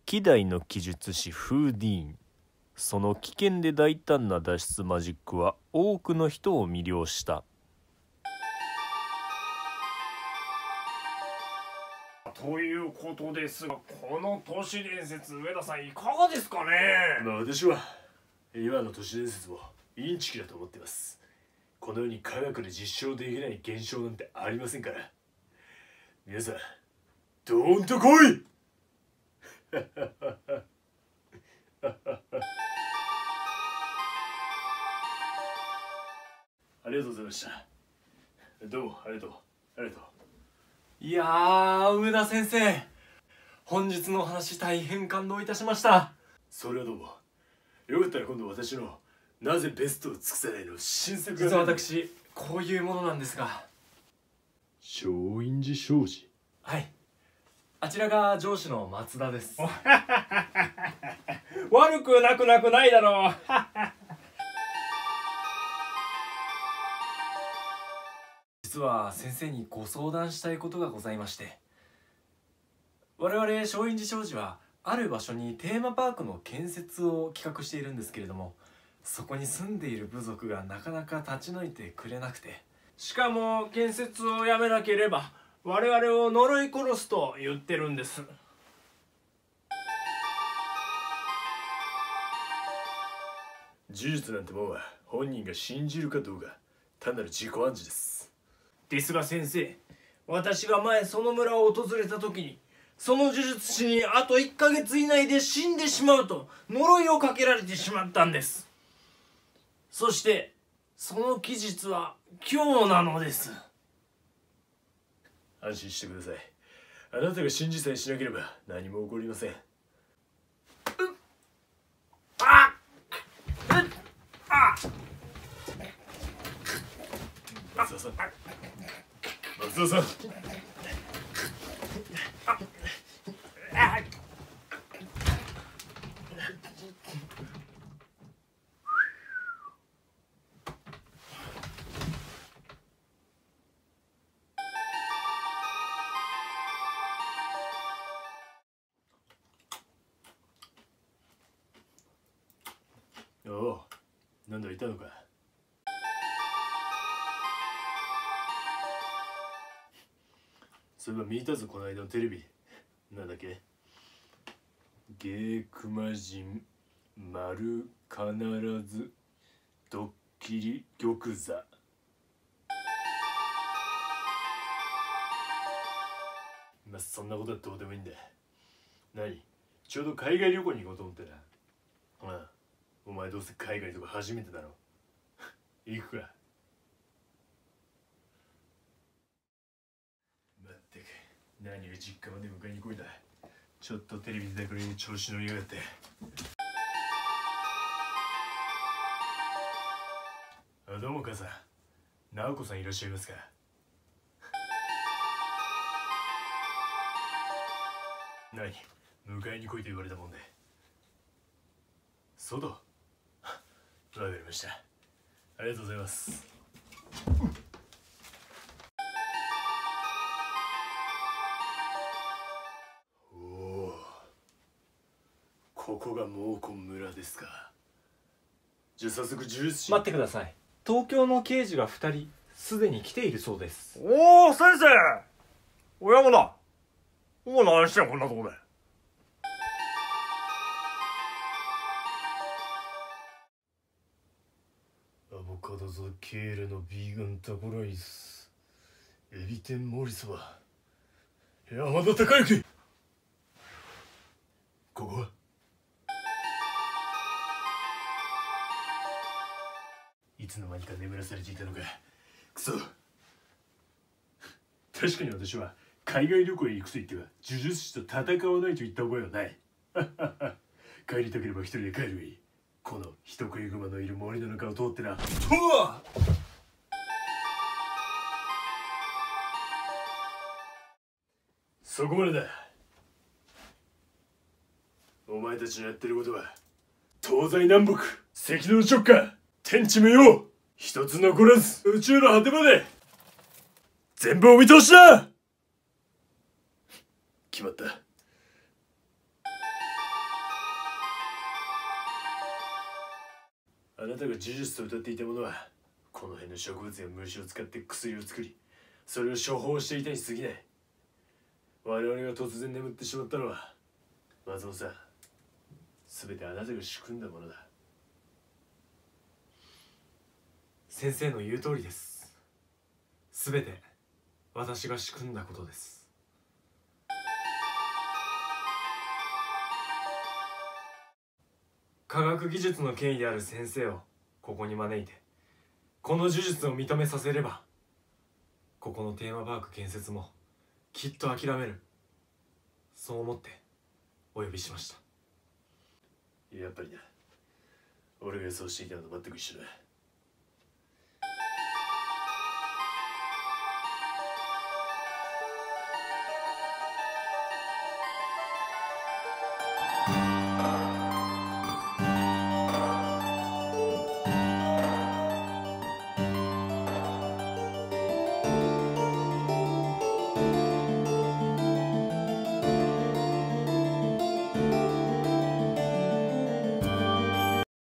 希代の奇術師フーディーン。その危険で大胆な脱出マジックは多くの人を魅了した。 ということですが、この都市伝説、上田さんいかがですかね。 私は今の都市伝説をインチキだと思っています。この世に科学で実証できない現象なんてありませんから。皆さんドーンと来いありがとうございました。どうもありがとう。 いやー、上田先生、本日のお話大変感動いたしました。 それはどうも。よかったら今度私のなぜベストを尽くせないの新作が。 実は私こういうものなんですが。 松陰寺商事。 はい、あちらが上司の松田です。 悪くなくないだろう。 実は先生にご相談したいことがございまして、我々松陰寺商事はある場所にテーマパークの建設を企画しているんですけれども、そこに住んでいる部族がなかなか立ち退いてくれなくて、 しかも建設をやめなければ我々を呪い殺すと言ってるんです。 呪術なんてもんは本人が信じるかどうか単なる自己暗示です。 ですが先生、私が前その村を訪れた時に、その呪術師にあと1ヶ月以内で死んでしまうと呪いをかけられてしまったんです。そしてその期日は今日なのです。 安心してください。あなたが信じさえしなければ何も起こりません。松田さん、松田さん。おお、なんだいたのか。そういえば見たぞ、この間のテレビ。なんだっけ。芸熊人丸必ずドッキリ玉座。まあそんなことはどうでもいいんだ。何、ちょうど海外旅行に行こうと思ってな。ああ、お前どうせ海外とか初めてだろ。行くか。まったく何が実家まで迎えに来いだ。ちょっとテレビ出たくらいに調子乗りやがって。あ、どうも母さん、直子さんいらっしゃいますか。何、迎えに来いと言われたもんで。外。わかりました。ありがとうございます。おお、ここが毛根村ですか。じゃあ早速呪術師。 待ってください。東京の刑事が2人すでに来ているそうです。 おお、先生、親子だ。お前何してん、こんなとこで。 アボカドとケールのビーガンタコライス、エビ天盛りそば、山田孝之。ここはいつの間にか眠らされていたのか。くそ。確かに私は海外旅行へ行くと言っては呪術師と戦わないと言った覚えはない。帰りたければ一人で帰るがいい。この人食い熊のいる森の中を通ってな。そこまでだ。お前たちのやってることは東西南北赤道直下天地無用一つ残らず宇宙の果てまで全部お見通しだ。決まった。 あなたが呪術と歌っていたものはこの辺の植物や虫を使って薬を作り、それを処方していたに過ぎない。我々が突然眠ってしまったのは松本さん、全てあなたが仕組んだものだ。 先生の言う通りです。全て私が仕組んだことです。科学技術の権威である先生をここに招いてこの呪術を認めさせれば、ここのテーマパーク建設もきっと諦める、そう思ってお呼びしました。 やっぱりな、俺が予想していたのと全く一緒だ。